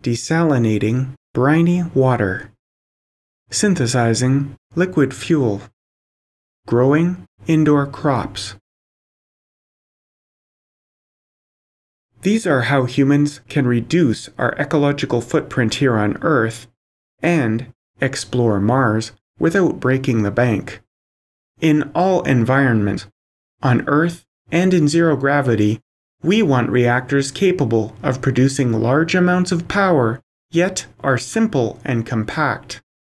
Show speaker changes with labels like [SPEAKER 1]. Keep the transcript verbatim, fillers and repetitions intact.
[SPEAKER 1] desalinating briny water, synthesizing liquid fuel, growing indoor crops. These are how humans can reduce our ecological footprint here on Earth and explore Mars without breaking the bank. In all environments, on Earth and in zero gravity, we want reactors capable of producing large amounts of power, yet are simple and compact.